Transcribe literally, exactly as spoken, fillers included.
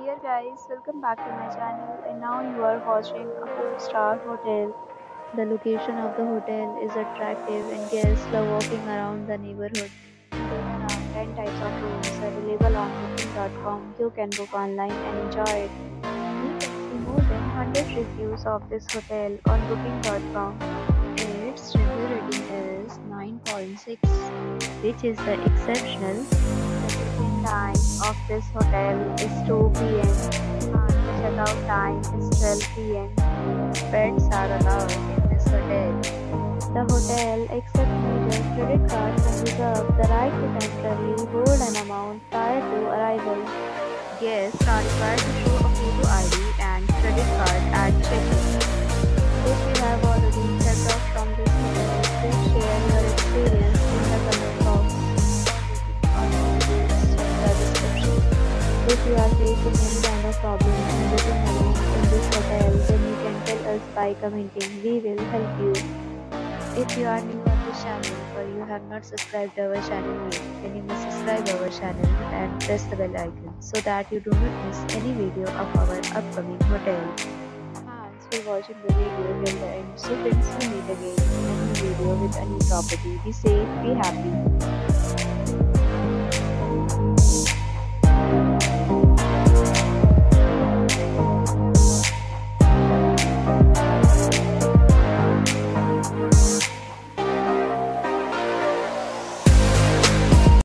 Dear guys, welcome back to my channel and now you are watching a four star hotel. The location of the hotel is attractive and guests love walking around the neighborhood. There are around ten types of rooms available on booking dot com. You can book online and enjoy it. You can see more than one hundred reviews of this hotel on booking dot com. Its review rating is nine point six, which is the exceptional. The check-in time of this hotel is two p m and the checkout time is twelve p m Pets are allowed in this hotel. The hotel accepts major credit cards and reserves the right to temporarily hold an amount prior to arrival. Guests are required to show a photo I D and credit card at check-in. If you have already checked out from this hotel, please share your experience in the comment box. For details, check the description. If you are facing any kind of problem in booking a room in this hotel, then you can tell us by commenting. We will help you. If you are new on this channel or you have not subscribed our channel yet, then you must subscribe our channel and press the bell icon so that you do not miss any video of our upcoming hotel. Thanks for watching the video till the end. So friends, we meet again in a new video with a new property. Be safe, be happy.